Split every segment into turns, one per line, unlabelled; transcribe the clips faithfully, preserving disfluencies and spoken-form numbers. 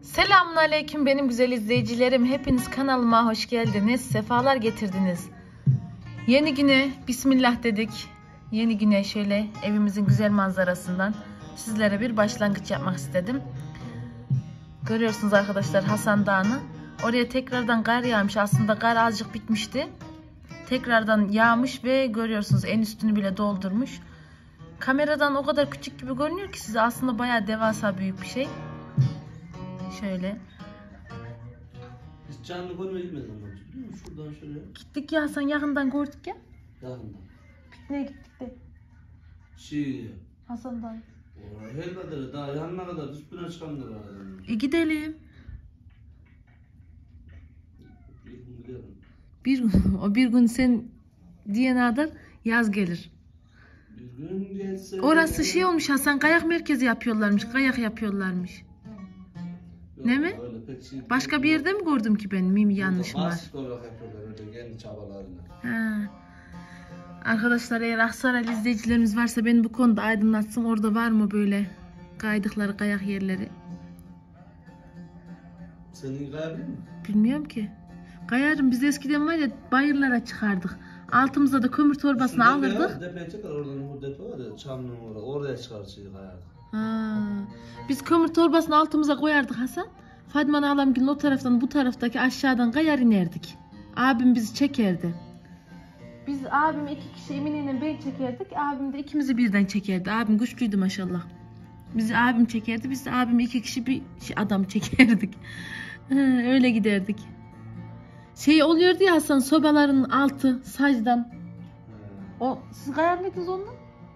Selamünaleyküm benim güzel izleyicilerim. Hepiniz kanalıma hoş geldiniz. Sefalar getirdiniz. Yeni güne bismillah dedik. Yeni güne şöyle evimizin güzel manzarasından sizlere bir başlangıç yapmak istedim. Görüyorsunuz arkadaşlar Hasan Dağı'nı. Oraya tekrardan kar yağmış. Aslında kar azıcık bitmişti. Tekrardan yağmış ve görüyorsunuz en üstünü bile doldurmuş. Kameradan o kadar küçük gibi görünüyor ki size aslında bayağı devasa büyük bir şey. Şöyle.
Hiç canlı görmeye gitmedim ama biliyor musun? Şuradan şöyle.
Gittik ya Hasan, yakından gördük ya.
Yakından.
Pikniğe gittik de.
Şey.
Hasan'dan.
Oraya her kadar daha yanına kadar üstüne çıkanlar var.
E gidelim.
Bir gün gidelim.
Bir o bir gün sen diye kadar yaz gelir.
Bir gün gelse.
Orası şey olmuş Hasan, kayak merkezi yapıyorlarmış. Kayak yapıyorlarmış.
Yok,
ne mi?
Şey,
başka bir yerde mi gördüm ki ben? Mimi yanlışım var.
Basit olarak yapıyorlar öyle kendi çabalarıyla.
Ha. Arkadaşlar eğer Aksaraylı izleyicilerimiz varsa beni bu konuda aydınlatsın. Orada var mı böyle kaydıkları kayak yerleri?
Senin kayabilir mi?
Bilmiyorum ki. Kayarım. Biz eskiden var ya bayırlara çıkardık. Altımıza da kömür torbasını
Şu
alırdık.
Depe, depe çıkar oradan bu depe var ya çamlığın oraya. Oraya çıkar şey kayardık.
Ha. Biz kömür torbasını altımıza koyardık Hasan. Fatma Ağlamgil'in o taraftan bu taraftaki aşağıdan kayar inerdik. Abim bizi çekerdi. Biz abim iki kişi Emine'yle ben çekerdik. Abim de ikimizi birden çekerdi. Abim güçlüydü maşallah. Bizi abim çekerdi. Biz de abim iki kişi bir adam çekerdik. Öyle giderdik. Şey oluyordu ya Hasan, sobaların altı sacdan. O siz kayar mıydınız ondan?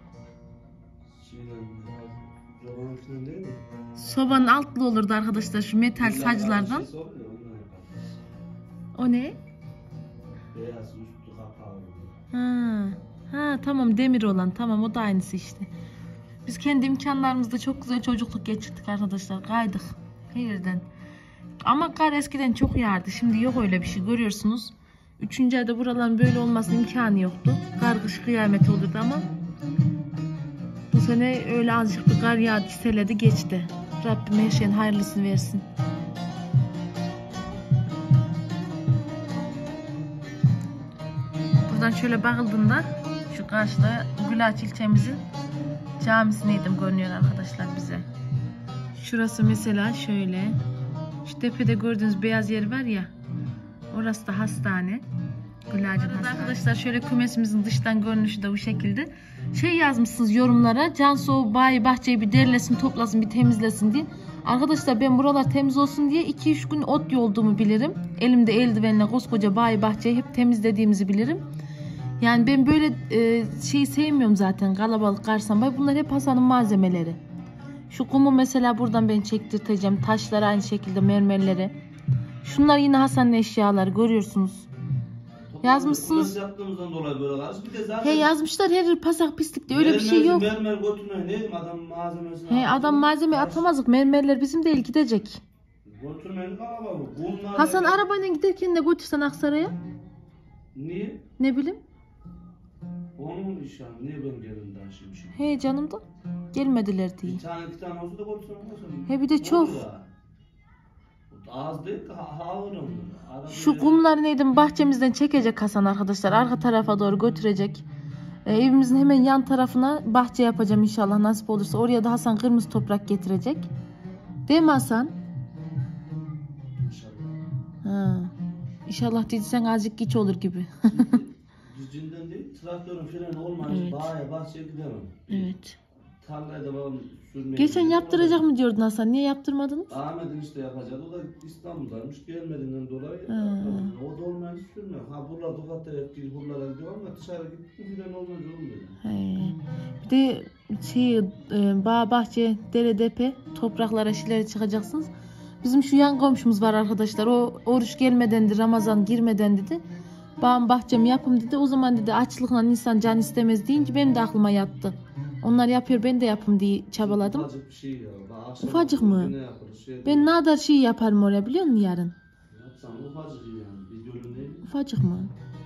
Sobanın içinden değil mi?
Sobanın altlı olurdu arkadaşlar şu metal saclardan.
Şey oluyor,
o ne?
beyaz üstü kapağı.
Ha. Ha tamam, demir olan, tamam o da aynısı işte. Biz kendi imkanlarımızda çok güzel çocukluk geçirdik arkadaşlar. Kaydık her yerden. Ama kar eskiden çok yağardı. Şimdi yok öyle bir şey, görüyorsunuz. Üçüncü ayda buraların böyle olmasının imkanı yoktu. Kar kış kıyamet olurdu ama bu sene öyle azıcık bir kar yağdı, çiseledi geçti. Rabbim her şeyin hayırlısını versin. Buradan şöyle bakıldığında şu karşıda Gülaç ilçemizin camisindeydim görünüyor arkadaşlar bize. Şurası mesela şöyle. Şu tepede gördüğünüz beyaz yer var ya. Orası da hastane. Gülacın hastane. Arkadaşlar şöyle kümesimizin dıştan görünüşü de bu şekilde. Şey yazmışsınız yorumlara. Cansu bayi bahçeyi bir derlesin, toplasın, bir temizlesin diye. Arkadaşlar ben buralar temiz olsun diye iki üç gün ot yolduğumu bilirim. Elimde eldivenle koskoca bayi bahçeyi hep temizlediğimizi bilirim. Yani ben böyle e, şeyi sevmiyorum zaten, kalabalık karsan. Bunlar hep Hasan'ın malzemeleri. Şu kumu mesela buradan ben çektirteceğim. Taşlar aynı şekilde, mermerleri. Şunlar yine Hasan'ın eşyaları, görüyorsunuz. Yazmışsınız.
Yaptığımızdan dolayı böyle karşı. Bir de zaten
he yazmışlar her yer pasak pislikte, öyle
mermer,
bir şey yok.
Mermer götürme ne adam malzemesini.
He adam malzeme atamazdık. Mermerler bizim değil, gidecek.
Götürmenin kalabalık. Bunlar
Hasan arabayla giderken de götürsen Aksaray'a.
Niye?
Ne bileyim.
Onun iş yani. Niye ben gelin daha şimdi şimdi?
He canım da gelmediler diye.
Bir tane iki tane olsa da götürsen olsa.
He bir de çok.
Az değil ki ağır onlar.
Şu kumları neydim bahçemizden çekecek Hasan arkadaşlar. Arka tarafa doğru götürecek. Ee, evimizin hemen yan tarafına bahçe yapacağım inşallah, nasip olursa. Oraya da Hasan kırmızı toprak getirecek. Değil mi Hasan?
İnşallah.
Ha. İnşallah dediysen azıcık geç olur gibi.
Düzgünden değil, traktörün freni olmayınca
Evet.
bağa bahçeye gidemem.
Evet.
Tarlaya da babam sürmeye
Geçen
gidiyor.
yaptıracak mı diyordun Hasan? Niye yaptırmadınız?
Ahmet'in işte yapacak. O da İstanbul'daymış. Gelmediğinden dolayı
Ha.
yapmadım. O da olmayınca sürmüyor. Ha buralar Tokat'ta etkili buralara gidiyor ama dışarı gittim fren olmayınca olmuyor.
He. Bir de şey, e, bağ bahçe, dere depe topraklara şeylere çıkacaksınız. Bizim şu yan komşumuz var arkadaşlar. O oruç gelmedendi, Ramazan girmeden dedi. Bağım bahçemi yapım dedi. O zaman dedi açlıkla insan can istemez deyince benim de aklıma yattı. Onlar yapıyor, ben de yapım diye çabaladım.
Ufacık bir şey ya.
Ufacık mı?
Şey
ben ne kadar şey yaparım oraya biliyor musun yarın?
Yapsam ufacık yani. Bir gölün değil mi?
Ufacık mı?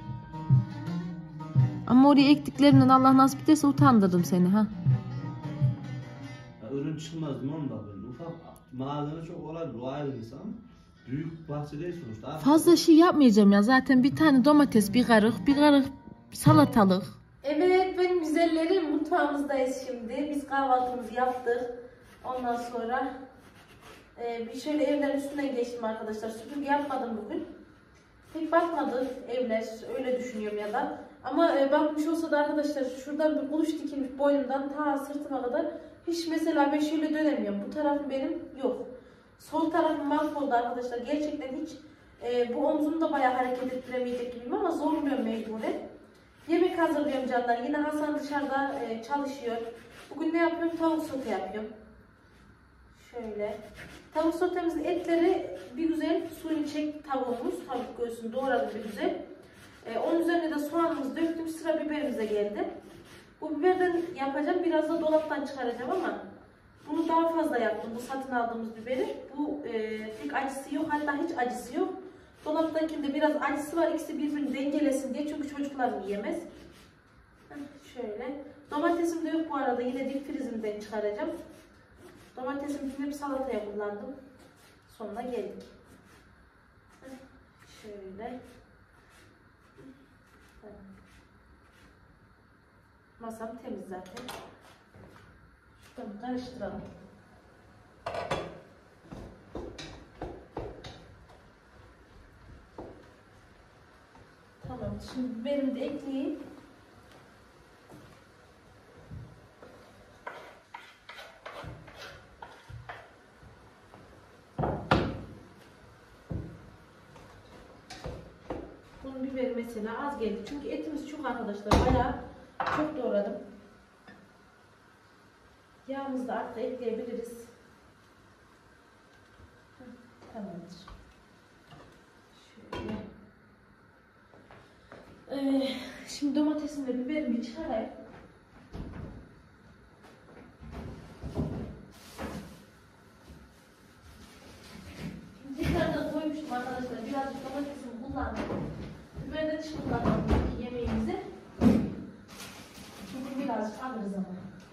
Ama oraya ektiklerimden Allah nasip ederse utandırdım seni ha.
Ya, ürün çıkmaz mı onda böyle ufak malzeme çok olabilir. O ayrı insan. Büyük bahçe değil sonuçta.
Fazla şey yapmayacağım ya. Zaten bir tane domates, bir karık, bir karık salatalık.
Evet benim güzellerim, mutfağımızdayız şimdi. Biz kahvaltımızı yaptık. Ondan sonra e, bir şöyle evlerin üstünden geçtim arkadaşlar. Süpürge yapmadım bugün. Pek bakmadı evler, öyle düşünüyorum ya da. Ama e, bakmış olsa da arkadaşlar şuradan bir kuluç dikilmiş boynumdan ta sırtıma kadar. Hiç mesela ben şöyle dönemiyorum. Bu tarafım benim yok. Sol tarafım mahvoldu arkadaşlar. Gerçekten hiç e, bu omzumu da bayağı hareket ettiremeyecek gibiyim ama zorluyorum mecburen. Yemek hazırlıyorum canlar. Yine Hasan dışarıda e, çalışıyor. Bugün ne yapıyorum? Tavuk sote yapıyorum. Şöyle. Tavuk sotemizin etleri bir güzel suyunu çek tavuğumuz. Tavuk göğsünü doğradım bir güzel. E, onun üzerine de soğanımızı döktüm. Sıra biberimize geldi. Bu biberden yapacağım. Biraz da dolaptan çıkaracağım ama bunu daha fazla yaptım. Bu satın aldığımız biberi. Bu e, pek acısı yok. Hatta hiç acısı yok. Dolaptakinde biraz acısı var. İkisi birbirini dengelesin diye. Çünkü çocuklar yiyemez. Şöyle. Domatesim de yok bu arada. Yine dip frizimden çıkaracağım. Domatesimi hep salataya kullandım. Sonuna geldik. Şöyle. Masam temiz zaten. Şuradan karıştıralım. Tamam. Şimdi biberimi de ekleyeyim. Bunun biberi mesela az geldi. Çünkü etimiz çok arkadaşlar. Bayağı çok doğradım. Yağımızı da artta ekleyebiliriz. Hı, tamamdır. Şöyle. Ee, şimdi domatesimi ve biberimi çıkarayım. Şimdi dışarıda koymuştum arkadaşlar. Birazcık domatesimi kullandım. Biberi de dışarı kullandım yemeğimizi. Çünkü birazcık alırız ama.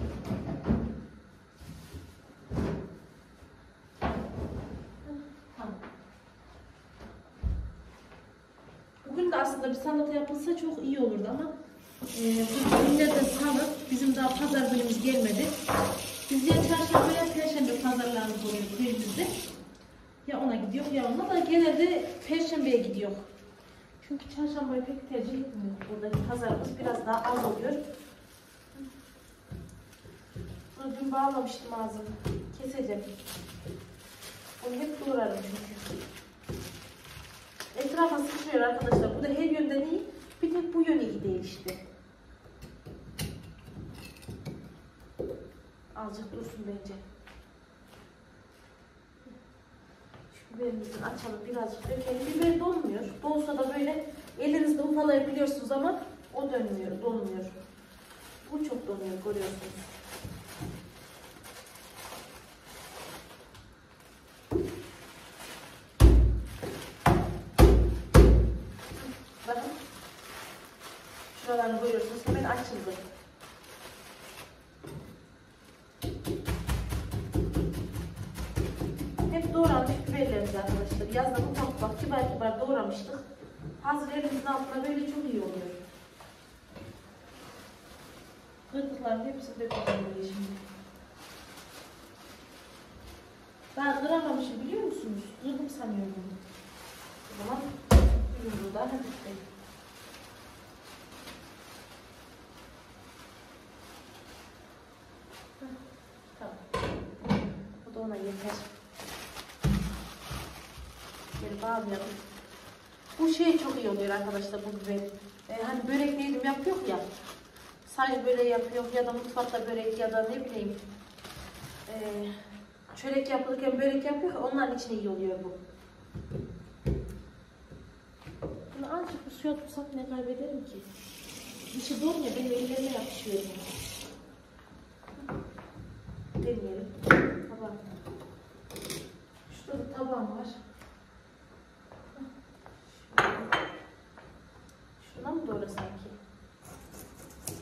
Bugün de aslında bir salata yapılsa çok iyi olurdu ama e, bu günlerde salı, bizim daha pazar günümüz gelmedi. Biz ya çarşamba ya perşembe pazarlarımız oluyor köyümüzde. Ya ona gidiyor ya ona da genelde perşembeye gidiyor. Çünkü çarşambayı pek tercih etmiyor. Buradaki pazarımız biraz daha az oluyor. Bunu dün bağlamıştım ağzını. Keseceğim. Onu hep doğrarım çünkü. Etrafa sıçrıyor arkadaşlar. Bu da her yönden iyi. Bir tek bu yönü iyi değil işte. Azıcık dursun bence. Şu biberimizi açalım birazcık dökelim. Biber donmuyor. Donsa da böyle elinizde ufalayabiliyorsunuz ama o dönmüyor, donmuyor. Bu çok donuyor, görüyorsunuz. Bakın. Şuralarını görüyorsunuz. Hemen açıldı. Hep doğranmış biberlerimiz arkadaşlar. Yazda ufak ufak kibar kibar doğramıştık. Hazır elimizin altına böyle çok iyi oluyor. Kırdıkların hepsini dökeceğim böyle şimdi. Ben kıramamışım biliyor musunuz? Kırdım sanıyorum. O zaman yumruğu da hafifleyin. Tamam. Bu da ona yeter. Böyle bağlayalım. Bu şey çok iyi oluyor arkadaşlar bu biber. Ee, hani börek yedim yapıyor ya. Sadece böyle yapıyor ya da mutfakta börek ya da ne bileyim. Ee, çörek yapılırken börek yapıyor ya onların için iyi oluyor bu. Bunu azıcık bir suya tutsak ne kaybederim ki? İçi dolu ya benim ellerime yapışıyor. Deneyelim. Tabağım. Şurada bir tabağım var. Şuna mı doğru sanki?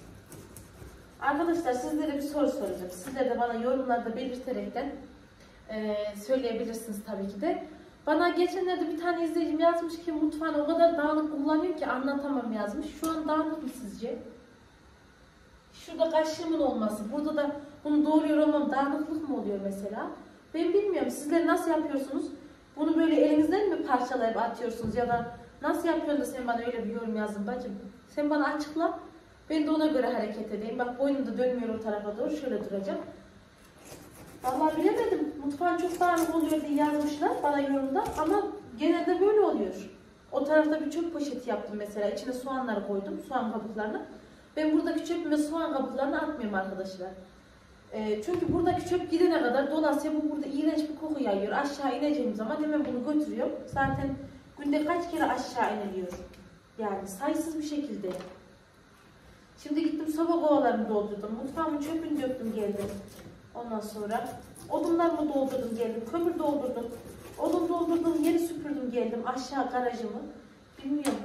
Arkadaşlar sizlere bir soru soracağım. Sizler de bana yorumlarda belirterekten e, söyleyebilirsiniz tabii ki de. Bana geçenlerde bir tane izleyicim yazmış ki mutfağını o kadar dağınık kullanıyor ki anlatamam yazmış. Şu an dağınık mı sizce? Şurada kaşığımın olması, burada da bunu doğruyor olmam dağınıklık mı oluyor mesela? Ben bilmiyorum. Sizler nasıl yapıyorsunuz? Bunu böyle elinizden mi parçalayıp atıyorsunuz ya da nasıl yapıyorsun da sen bana öyle bir yorum yazdın bacım? Sen bana açıkla. Ben de ona göre hareket edeyim. Bak boynum da dönmüyor o tarafa doğru. Şöyle duracağım. Vallahi bilemedim. Mutfağın çok dağınık oluyor diye yazmışlar bana yorumda ama genelde böyle oluyor. O tarafta bir çöp poşeti yaptım mesela. İçine soğanları koydum. Soğan kabuklarını. Ben buradaki çöpüme soğan kabuklarını atmıyorum arkadaşlar. E, çünkü buradaki çöp gidene kadar dolayısıyla bu burada iğrenç bir koku yayıyor. Aşağı ineceğim zaman hemen bunu götürüyorum. Zaten günde kaç kere aşağı iniliyor. Yani sayısız bir şekilde. Şimdi gittim soba kovalarını doldurdum. Mutfağımın çöpünü döktüm geldim. Ondan sonra odunlarımı doldurdum geldim. Kömür doldurdum. Odun doldurdum, yeri süpürdüm geldim. Aşağı garajımı. Bilmiyorum.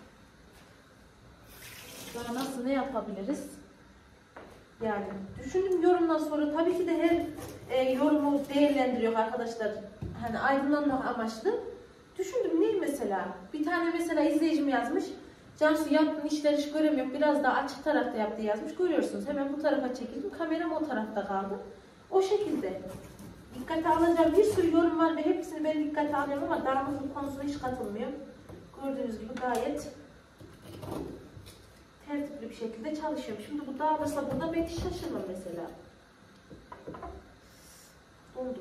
Daha nasıl ne yapabiliriz? Yani düşündüm yorumdan sonra tabii ki de her e, yorumu değerlendiriyor arkadaşlar. Hani aydınlanmak amaçlı. Düşündüm ne mesela? Bir tane mesela izleyicim yazmış. Cansu yaptığın işleri hiç göremiyorum. Biraz daha açık tarafta yaptı yazmış. Görüyorsunuz. Hemen bu tarafa çekildim. Kameram o tarafta kaldı. O şekilde. Dikkate alacağım bir sürü yorum var ve hepsini ben dikkate alıyorum ama dağınıklık konusuna hiç katılmıyorum. Gördüğünüz gibi gayet tertipli bir şekilde çalışıyorum. Şimdi bu dağılırsa burada ben hiç şaşırmam mesela. Oldu.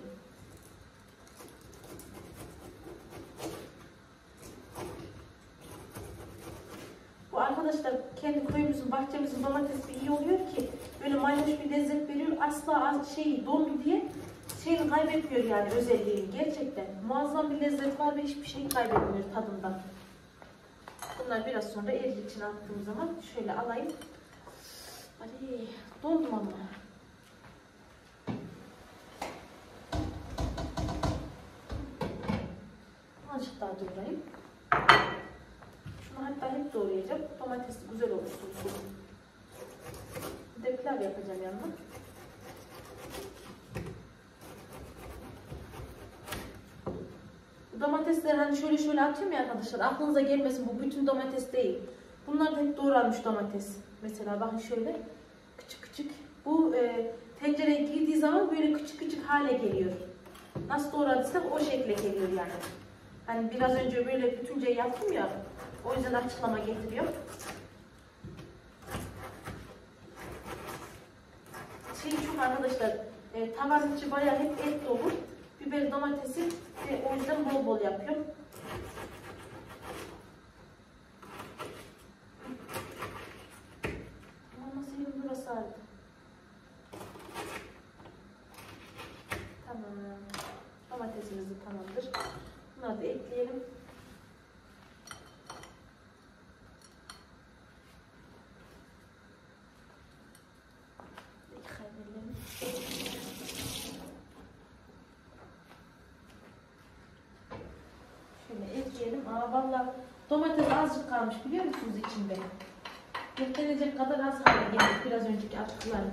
Bu arkadaşlar kendi köyümüzün, bahçemizin domatesi iyi oluyor ki böyle mayhoş bir lezzet veriyor. Asla az şey dondu diye şeyini kaybetmiyor yani özelliğini. Gerçekten muazzam bir lezzet var ve hiçbir şey kaybetmiyor tadından. Bunlar biraz sonra eriyecek içine attığım zaman şöyle alayım. Hadi dondum ama. Azıcık daha doğrayayım. Şunu hatta hep doğrayacağım. Domatesi güzel olursun. Bir de pilav yapacağım yanına. Bu domatesleri hani şöyle şöyle atıyorum ya arkadaşlar. Aklınıza gelmesin bu bütün domates değil. Bunlar da hep doğranmış domates. Mesela bakın şöyle küçük küçük. Bu e, tencereye girdiği zaman böyle küçük küçük hale geliyor. Nasıl doğradıysak o şekle geliyor yani. Hani biraz önce böyle bütünce yaptım ya. O yüzden açıklama getiriyor. Şey çok arkadaşlar, e, tavanın içi bayağı hep et dolu. Biber, domatesi ve o yüzden bol bol yapıyorum. Ama nasıl yerim burası ağrıdı. Tamam. Domatesimiz de tamamdır. Bunları da ekleyelim. Şöyle ekleyelim. Aa vallahi domates azıcık kalmış biliyor musunuz içinde? Beklenecek kadar az hale geldi biraz önceki attıklarım.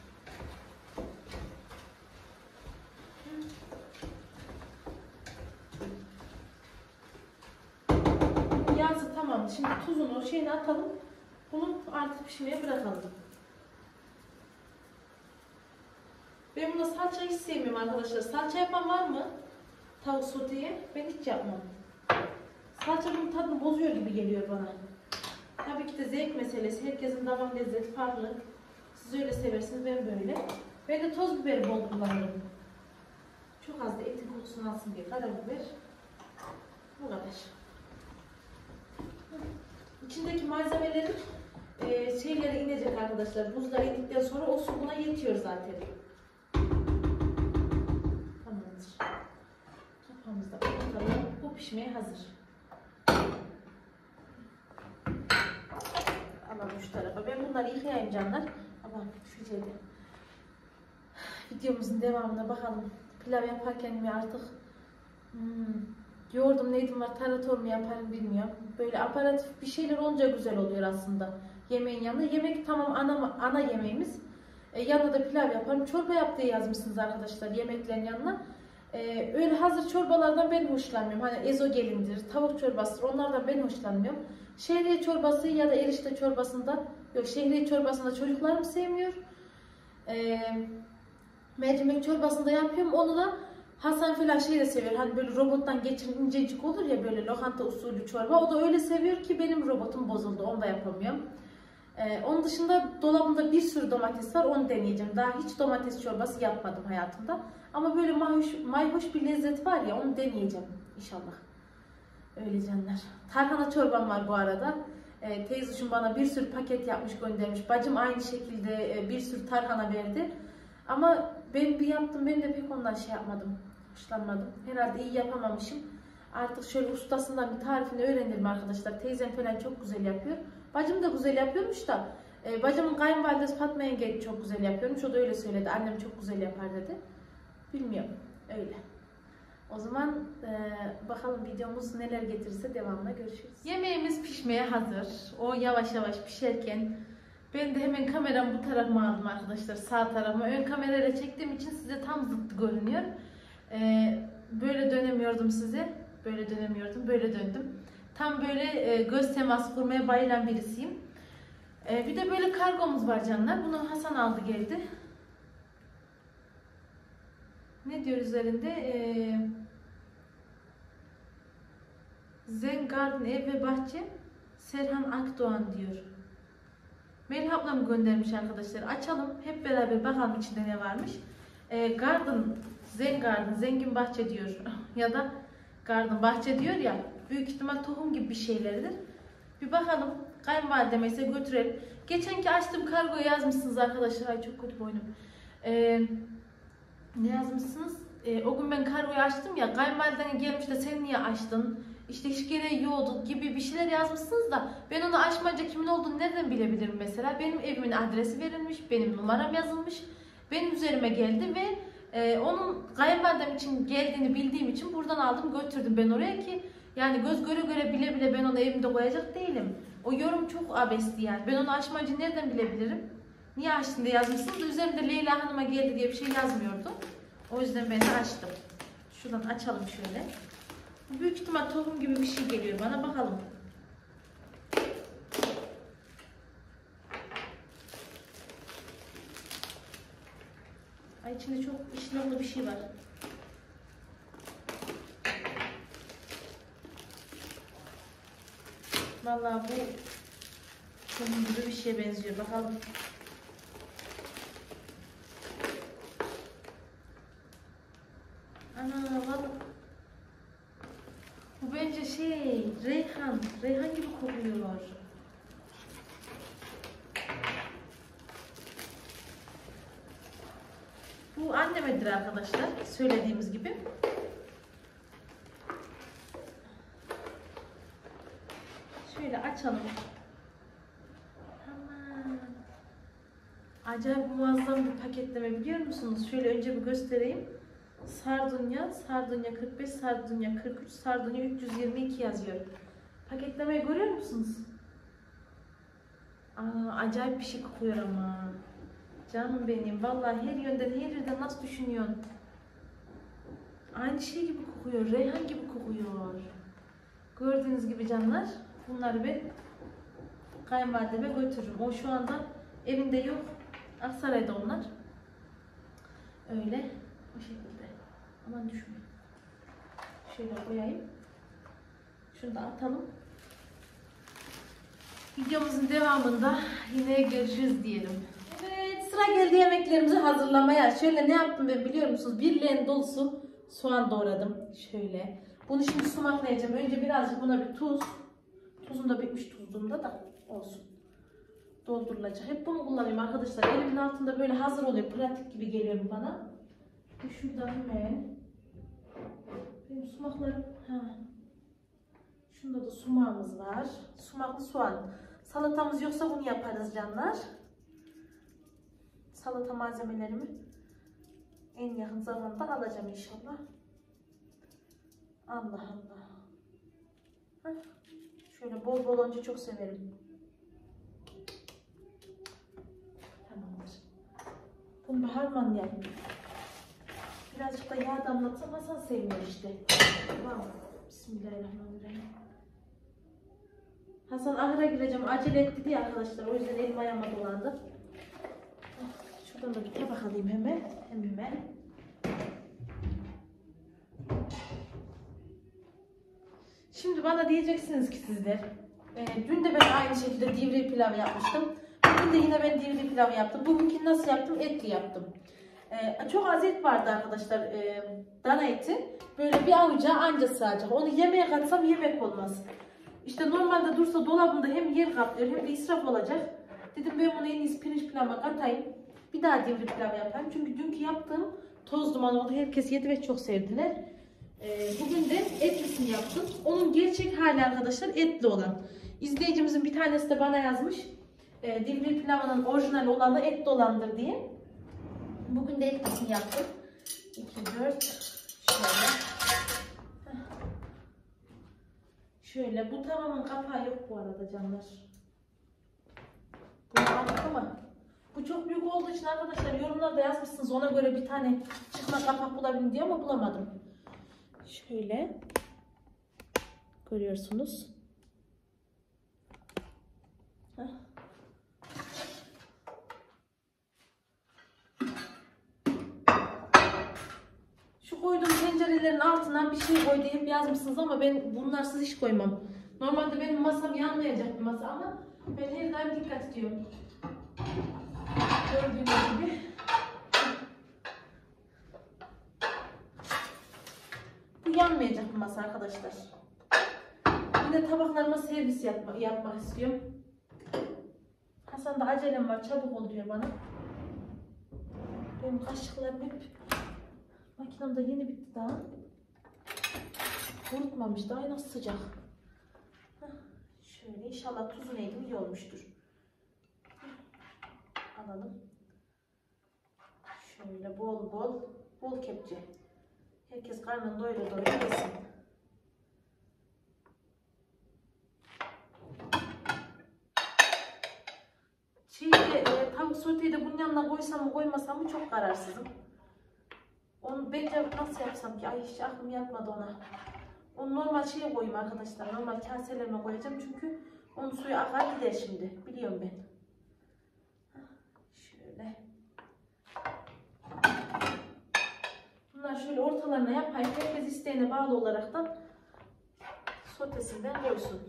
Yağsı tamam. Şimdi tuzunu şeyini atalım. Bunu artık pişmeye bırakalım. Ben buna salça hiç sevmiyorum arkadaşlar. Salça yapan var mı? Tavuk soteye. Ben hiç yapmam. Salça bunun tadını bozuyor gibi geliyor bana. Tabii ki de zevk meselesi. Herkesin damak lezzeti farklı. Siz öyle seversiniz, ben böyle. Ben de toz biberi bol kullanırım. Çok az da etin kokusunu alsın diye karabiber. Bu kadar. İçindeki malzemelerin e, şeylere inecek arkadaşlar. Buzlar indikten sonra o su buna yetiyor zaten. Tamamdır. Kapağımızı da kapatalım. Bu pişmeye hazır. Alalım şu tarafa. Ben bunları yıkayayım canlar. Ama şu şeyde. Videomuzun devamına bakalım. Pilav yaparken mi artık hmm, yoğurdum neydim var tarator mu yaparım bilmiyorum. Böyle aparatif bir şeyler olunca güzel oluyor aslında. Yemeğin yanında. Yemek tamam ana, ana yemeğimiz. E, yanında da pilav yaparım. Çorba yaptığı yazmışsınız arkadaşlar yemeklerin yanına. Ee, öyle hazır çorbalardan ben hoşlanmıyorum. Hani ezogelindir, tavuk çorbasıdır, onlardan ben hoşlanmıyorum. Şehriye çorbası ya da erişte çorbasında, yok şehriye çorbasında çocuklarım sevmiyor. Ee, mercimek çorbasında yapıyorum. Onu da Hasan falan şey de seviyor. Hani böyle robottan geçirin incecik olur ya, böyle lokanta usulü çorba. O da öyle seviyor ki benim robotum bozuldu. Onu da yapamıyorum. Ee, onun dışında dolabımda bir sürü domates var. Onu deneyeceğim. Daha hiç domates çorbası yapmadım hayatımda. Ama böyle mayhoş, mayhoş bir lezzet var ya, onu deneyeceğim inşallah. Öyle canlar. Tarhana çorbam var bu arada. Ee, teyzeciğim bana bir sürü paket yapmış göndermiş. Bacım aynı şekilde e, bir sürü tarhana verdi. Ama ben bir yaptım. Ben de pek ondan şey yapmadım. Hoşlanmadım. Herhalde iyi yapamamışım. Artık şöyle ustasından bir tarifini öğrenirim arkadaşlar. Teyzem falan çok güzel yapıyor. Bacım da güzel yapıyormuş da. E, bacımın kayınvalidesi Fatma yenge çok güzel yapıyormuş. O da öyle söyledi. Annem çok güzel yapar dedi. Bilmiyorum. Öyle. O zaman e, bakalım videomuz neler getirirse devamına görüşürüz. Yemeğimiz pişmeye hazır. O yavaş yavaş pişerken ben de hemen kameram bu tarafıma aldım arkadaşlar. Sağ tarafıma. Ön kamerayla çektiğim için size tam zıttı görünüyor. E, böyle dönemiyordum size. Böyle dönemiyordum. Böyle döndüm. Tam böyle e, göz teması kurmaya bayılan birisiyim. E, bir de böyle kargomuz var canlar. Bunu Hasan aldı geldi. Ne diyor üzerinde? E, Zen Garden Ev ve Bahçe Serhan Akdoğan diyor. Melih ablam göndermiş arkadaşlar. Açalım. Hep beraber bakalım içinde ne varmış. E, Garden, Zen Garden, Zengin Bahçe diyor. Ya da Garden Bahçe diyor ya. Büyük ihtimal tohum gibi bir şeylerdir. Bir bakalım. Kayınvalideme ise götürelim. Geçenki açtığım kargoyu yazmışsınız arkadaşlar. Ay çok kötü boynum. Ee, ne yazmışsınız? Ee, o gün ben kargoyu açtım ya. Kayınvaliden gelmiş de sen niye açtın? İşte hiç gereği yoktu gibi bir şeyler yazmışsınız da ben onu açmayınca kimin olduğunu nereden bilebilirim mesela? Benim evimin adresi verilmiş. Benim numaram yazılmış. Benim üzerime geldi ve e, onun kayınvalidem için geldiğini bildiğim için buradan aldım götürdüm ben oraya ki yani göz göre göre bile bile ben onu evimde koyacak değilim. O yorum çok abesti yani. Ben onu açmayınca nereden bilebilirim? Niye açtın diye yazmışsınız da üzerinde Leyla Hanım'a geldi diye bir şey yazmıyordu. O yüzden ben de açtım. Şuradan açalım şöyle. Büyük ihtimal tohum gibi bir şey geliyor bana. Bakalım. Ay içinde çok işlemli bir şey var. Vallahi bu tohum gibi bir şeye benziyor. Bakalım. Ana vallahi. Bu bence şey, reyhan. Reyhan gibi kokuyor. Bu annemedir arkadaşlar. Söylediğimiz gibi. Şöyle açalım. Aman. Acayip muazzam bir paketleme biliyor musunuz? Şöyle önce bir göstereyim. Sardunya, Sardunya kırk beş, Sardunya kırk üç, Sardunya üç yüz yirmi iki yazıyor. Paketlemeyi görüyor musunuz? Aa, acayip bir şey kokuyor ama. Canım benim, vallahi her yönden, her yerden nasıl düşünüyorsun? Aynı şey gibi kokuyor, reyhan gibi kokuyor. Gördüğünüz gibi canlar, bunları ben kayınvalideme götürürüm. O şu anda evinde yok, Aksaray'da onlar. Öyle, o şekilde. Aman düşme. Şöyle koyayım. Şunu da atalım. Videomuzun devamında yine görüşürüz diyelim. Evet, sıra geldi yemeklerimizi hazırlamaya. Şöyle ne yaptım ben biliyor musunuz? Bir leğen dolusu soğan doğradım. Şöyle. Bunu şimdi sumaklayacağım. Önce birazcık buna bir tuz. Tuzum da bitmiş tuzluğumda da olsun. Doldurulacak. Hep bunu kullanıyorum arkadaşlar. Elimin altında böyle hazır oluyor. Pratik gibi geliyor bana. Şuradan hemen. Benim sumaklarım. Ha. Şunda da sumağımız var. Sumaklı soğan. Salatamız yoksa bunu yaparız canlar. Salata malzemelerimi en yakın zamanda alacağım inşallah. Allah Allah. Heh. Şöyle bol bol olunca çok severim. Tamamdır. Bunu harmanlayalım. birazcık da yağ damlatsam Hasan sevmiyor işte. Tamam. Bismillahirrahmanirrahim. Hasan ahıra gireceğim. Acele etti diye arkadaşlar. O yüzden elim ayağıma dolandı. Şuradan da bir tabak alayım hemen. Hemen. Şimdi bana diyeceksiniz ki sizler. E, dün de ben aynı şekilde divri pilav yapmıştım. Bugün de yine ben divri pilav yaptım. Bugünkü nasıl yaptım? Etli yaptım. E, çok az et vardı arkadaşlar. E, dana eti. Böyle bir avuca anca sığacak. Onu yemeğe katsam yemek olmaz. İşte normalde dursa dolabımda hem yer kaplıyor hem de israf olacak. Dedim ben bunu en iyisi pirinç pilavıma katayım. Bir daha divri pilav yapayım. Çünkü dünkü yaptığım toz duman oldu. Herkes yedi ve çok sevdiler. Ee, bugün de etlisini yaptım. Onun gerçek hali arkadaşlar etli olan. İzleyicimizin bir tanesi de bana yazmış. E, divri pilavının orijinal olanı etli olandır diye. Bugün de etlisini yaptım. iki, dört. Şöyle. Şöyle, bu tavamın kapağı yok bu arada canlar. Bunu aldık ama bu çok büyük olduğu için arkadaşlar yorumlarda yazmışsınız ona göre bir tane çıkma kapak bulabilirim diye ama bulamadım. Şöyle görüyorsunuz. Heh. Şu koyduğum tencerelerin altına bir şey koy diye hep yazmışsınız ama ben bunlarsız hiç koymam. Normalde benim masam yanmayacak bir masa ama ben her daim dikkat ediyorum. Gördüğünüz gibi. Bu yanmayacak bir masa arkadaşlar. Yine tabaklarıma servis yapma, yapmak istiyorum. Hasan da acelem var, çabuk ol diyor bana. Benim kaşıklarım hep makinemde yeni bitti daha. Kurutmamış daha nasıl sıcak. Heh, şöyle inşallah tuzu neydi iyi olmuştur. Alalım. Şöyle bol bol bol kepçe. Herkes karnını doyura doyura yesin. Şeyde, e, tavuk soteyi de bunun yanına koysam mı koymasam mı çok kararsızım. Onu bence nasıl yapsam ki? Ay hiç aklım yatmadı ona. Onu normal şeye koyayım arkadaşlar. Normal kaselerime koyacağım çünkü onun suyu akar gider şimdi. Biliyorum ben. Şöyle. Bunlar şöyle ortalarına yapayım. Herkes isteğine bağlı olaraktan sotesinden koysun.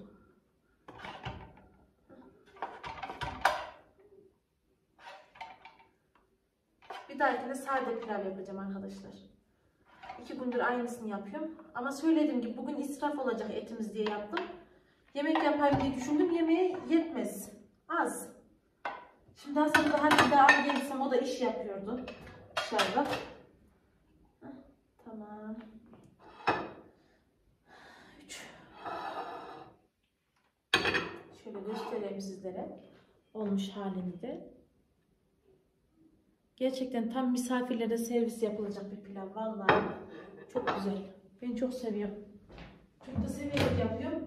Bir dahakine sade pilav yapacağım arkadaşlar. İki gündür aynısını yapıyorum. Ama söylediğim gibi bugün israf olacak etimiz diye yaptım. Yemek yapayım diye düşündüm. Yemeğe yetmez. Az. Şimdi aslında hani bir daha al gelirsem o da iş yapıyordu. Dışarıda. Heh, tamam. Üç. Şöyle göstereyim sizlere. Olmuş halini de. Gerçekten tam misafirlere servis yapılacak bir pilav. Vallahi çok güzel. Ben çok seviyorum. Çok da severek yapıyorum.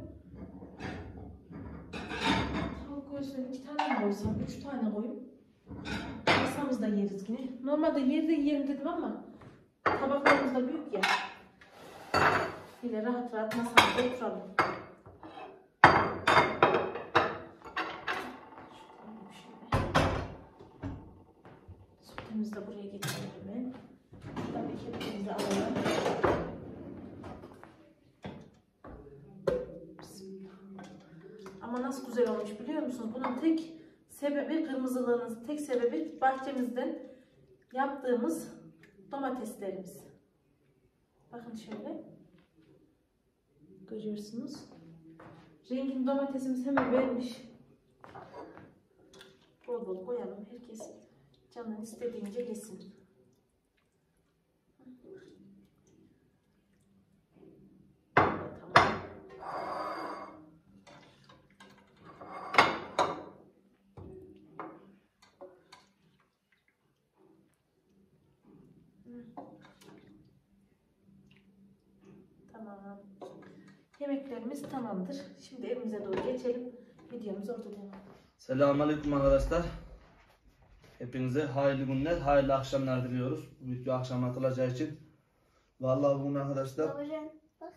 Tavuk göğsüne iki tane mi koysam? Üç tane koyayım. Masamızda yeriz yine. Normalde yerde yiyelim dedim ama tabaklarımız da büyük ya. Yine rahat rahat masamızda oturalım. Sotemizi de buraya getirelim hemen. Şuradan bir kepçemizi alalım. Ama nasıl güzel olmuş biliyor musunuz? Bunun tek sebebi, kırmızılığının tek sebebi bahçemizden yaptığımız domateslerimiz. Bakın şöyle. Görüyorsunuz. Rengin domatesimiz hemen vermiş. Bol bol koyalım. Herkes canın istediğince yesin. Tamam. Tamam. Yemeklerimiz tamamdır. Şimdi evimize doğru geçelim. Videomuzu orada devam.
Selamünaleyküm arkadaşlar. Hepinize hayırlı günler, hayırlı akşamlar diliyoruz. Bu video akşam atılacağı için Vallahi bugün arkadaşlar.
Babacığım bak.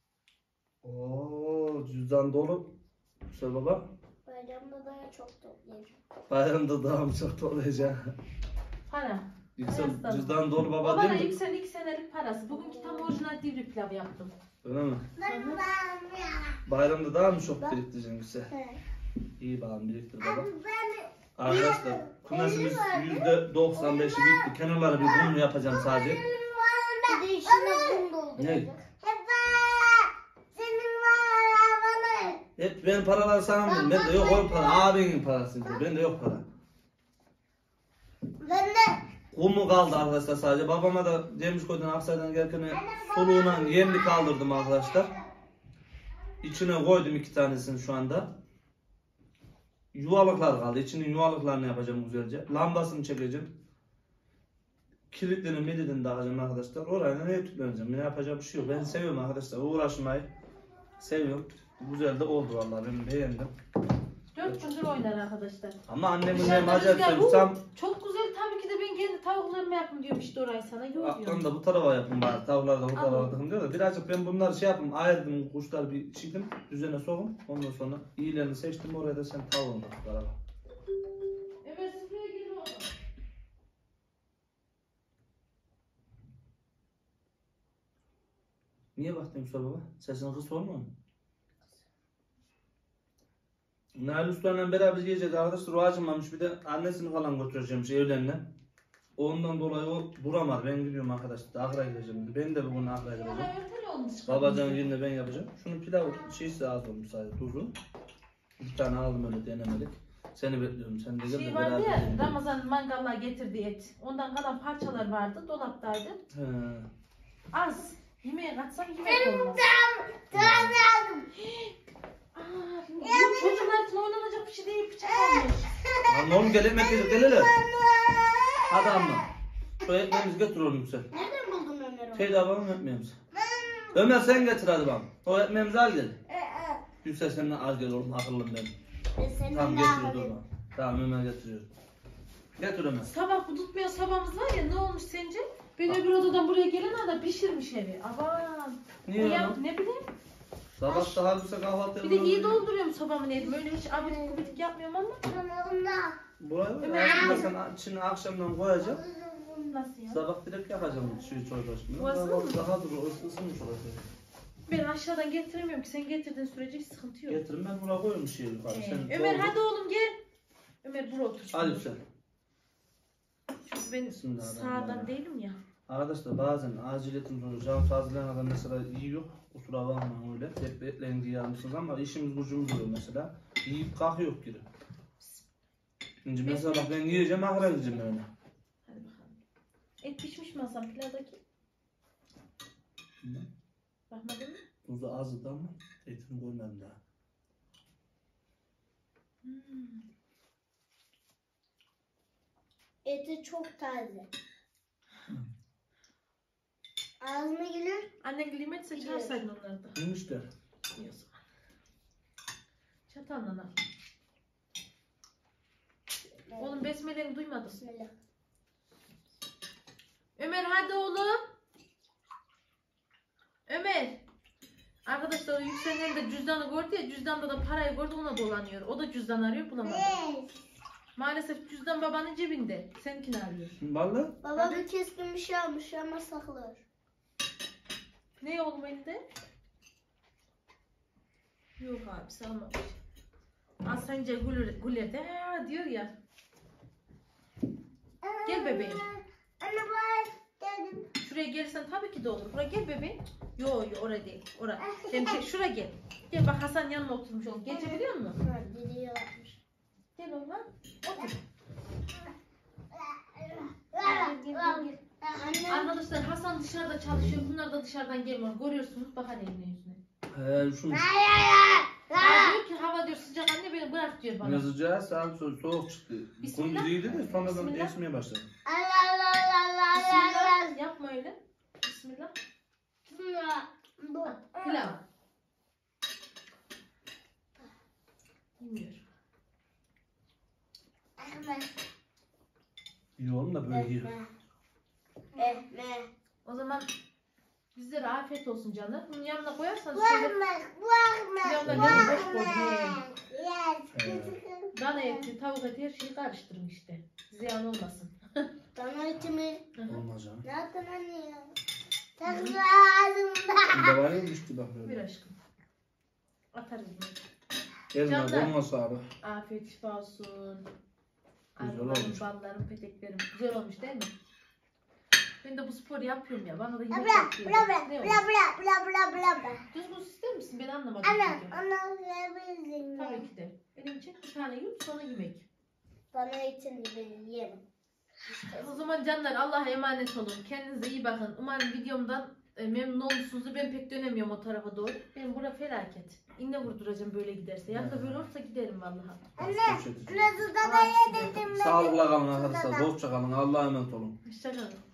Oo, cüzdan dolu. Söyle baba.
Bayramda daha çok toplayacağım.
Bayramda daha mı çok toplayacak?
Para.
Yüksel
Parası da-
cüzdan dolu baba
Babana
değil mi?
yüksel iki senelik parası. Bugünkü tam orijinal divri pilav yaptım.
Öyle mi?
Ben ben ya.
Bayramda daha mı çok biriktireceksin Yüksel?
Evet.
İyi bakalım biriktir baba.
Abi ben
Arkadaşlar kümesimiz yüzde doksan beşi bitti. Kenarları bir bunu yapacağım sadece.
bir de içine un dolduracak.
Ne?
Hep senin var bana.
Hep ben paralar sana mı? Ben de yok o para. Abinin parası. Ben de yok para.
Ben de
Kumu kaldı arkadaşlar sadece. Babama da Cemşkoy'dan Aksaray'dan gelirken soluğuna yemli kaldırdım arkadaşlar. İçine koydum iki tanesini şu anda. Yuvalıklar kaldı. İçinin yuvalıklarını yapacağım güzelce. Lambasını çekeceğim. Kilitlerini milidini takacağım arkadaşlar. Orayla ne tükleneceğim. Ne yapacağım bir şey yok. Ben seviyorum arkadaşlar. Uğraşmayı seviyorum. Güzel de oldu vallahi. Ben beğendim.
Dört gündür oynar arkadaşlar.
Ama annemin ne
Dışarıda
acayip
rüzgar,
seviyorum.
uu,
Tam
çok güzel tabii ki de ben kendi tavuklarımı yapın diyorum işte orayı sana. Yok
aklını
diyorum.
da bu tarafa yapın bari. Tavukları da bu tarafa
Anladım.
takın diyor da. Birazcık ben bunları şey yapayım. Ayırdım kuşlar bir çiğdim. Düzene sokun. Ondan sonra iyilerini seçtim. Oraya da sen tavuğunu tak bu tarafa.
Evet siz buraya gelin oğlum.
Niye baktın Mustafa baba? Sesini kıs olmuyor mu? Nail Usta'yla beraber yiyeceğiz arkadaşlar. O acımamış. Bir de annesini falan götüreceğim şey evlerine. Ondan dolayı o duramadı. Ben gidiyorum arkadaşlar. Akra'ya gideceğim dedi. Ben de bugün Akra'ya gideceğim.
Oraya öyle olmuş.
Babacanın yerine ben yapacağım. Şunun pilav şeysi az olmuş sadece tuzu. Bir tane aldım öyle denemelik. Seni bekliyorum. Sen de gel de
Şey
beraber
vardı ya
yiyelim.
Ramazan mangallar getirdiği et. Ondan kalan parçalar vardı dolaptaydı.
He.
Az. Yemeğe katsam yemek olmaz.
Tamam.
Aa, bu çocuklar için oynanacak bir şey değil. Bıçak almış.
Lan oğlum gel ekmek yedik gel hele. Hadi amma. Şu ekmeğimizi götür oğlum sen.
Nereden buldun Ömer'i?
Teyze alalım ekmeğimizi. Ömer sen getir hadi bana. O ekmeğimizi al gel. Yüksel senden az gel oğlum akıllım benim.
Senin
Tamam
ne
getiriyor
yapayım?
durma. Tamam Ömer getiriyor. Getir Ömer.
Sabah bu tutmayan sabahımız var ya ne olmuş sence? Ben öbür odadan buraya gelen anda pişirmiş evi. Aman.
Niye
O
ya?
ya, ne bileyim.
Sabah da halbuki kahvaltı
Bir de iyi dolduruyorum sobamı yedim. Öyle hiç abidik gubidik yapmıyorum ama.
Onunla.
Buraya var
Ömer,
ya, aslında sen içine akşamdan koyacağım.
Nasıl ya?
Sabah direkt yapacağım şu çay başını.
Burası mı?
Daha dur, orası ısınmış orası.
Ben aşağıdan getiremiyorum ki. Sen getirdiğin sürece hiç sıkıntı yok.
Getirin ben buraya koyayım bir şey yukarı.
Ee,
Sen
Ömer
doldur.
hadi oğlum gel. Ömer buraya otur.
Al sen.
Çünkü ben
Bismillahirrahmanirrahim.
sağdan değilim ya.
Arkadaşlar bazen aciliyetim sonra can fazlalığına mesela iyi yok. Kusura bakmayın öyle. Hep bekleyin diye yazmışsınız ama işimiz gücümüz oluyor mesela. Yiyip kalkıyor geri. Şimdi mesela bak ben yiyeceğim ahıra gideceğim öyle.
Hadi bakalım. Et pişmiş mi Hasan pilavdaki? Bakmadın mı?
Tuzu azdı ama etini görmedim daha.
Hmm.
Eti çok taze. Ağzıma geliyor.
Annen limetse çağırsaydın onları da.
Yemişler.
İyi o zaman. Çatalla al. Oğlum besmeleni duymadım.
Bismillah.
Ömer hadi oğlum. Ömer. Arkadaşlar o yükselen de cüzdanı gördü ya cüzdanda da parayı gördü ona dolanıyor. O da cüzdan arıyor bulamadı.
Evet.
Maalesef cüzdan babanın cebinde. Seninkini arıyor.
Vallahi
Baba da keskin bir şey almış ama saklıyor.
Ne oğlum elinde? Yok abi salmamış. Aslanca Güler, Güler de "Ha" diyor ya. Gel bebeğim.
Anne bak dedim.
Şuraya gelirsen tabii ki de olur. Buraya gel bebeğim. Yo yo oraya değil. Oraya. Sen şey, şuraya gel. Gel bak Hasan yanına oturmuş oğlum. Geçebiliyor musun?
Ha, dili yapmış.
Gel oğlum. Otur.
Gel,
gel, gel.
Anne.
Arkadaşlar Hasan dışarıda çalışıyor. Bunlar da dışarıdan gelmiyor. Görüyorsunuz. Bak hadi eline yüzüne.
he şunu.
Ya diyor ki hava diyor sıcak anne beni bırak diyor bana.
Yazıcağı saat sonra soğuk çıktı.
Bismillah.
Gündüz iyiydi de sonradan
Bismillah.
esmeye başladı.
Allah Allah Allah Allah Allah.
Bismillah. Yapma öyle. Bismillah.
Bismillah. Bu.
Pilav. Bilmiyorum.
Ahmet.
İyi oğlum da böyle yiyor.
Ehme.
O zaman Bizlere afiyet olsun canım. Bunun yanına koyarsanız şöyle
Bakmak, bakmak.
pilavdan yanına boş koy. ye.
Yes.
Dana eti, tavuk eti her şeyi karıştırın işte. Ziyan olmasın.
Bana içimi.
Olmaz canım.
Ne yaptın anne ya? Takla ağzımda.
Bir de var ya işte bak
Bir
böyle.
aşkım. Atarız bunu.
Eline
Canlar.
olma sağlık.
Afiyet şifa olsun.
Güzel
Arılarım,
olmuş.
ballarım, peteklerim. Güzel olmuş değil mi? Ben de bu sporu yapıyorum ya. Bana da yemek
Bla
yapıyor.
bla bla
Ne
bla
olmuş?
bla bla bla bla bla.
Düzgün ister misin? Ben anlamadım.
Ana,
çünkü.
ana verebilirsin.
Tabii ki de. Benim için bir tane yiyip sonra yemek.
Bana için bir yerim.
O zaman canlar Allah'a emanet olun. Kendinize iyi bakın. Umarım videomdan e, memnun olmuşsunuzdur. Ben pek dönemiyorum o tarafa doğru. Benim bura felaket. İnne vurduracağım böyle giderse. Ya da böyle olursa giderim vallahi.
Anne, nasıl da da yedirdim ben.
Sağlıkla kalın arkadaşlar. Hoşça kalın. Allah'a emanet olun.
Hoşçakalın.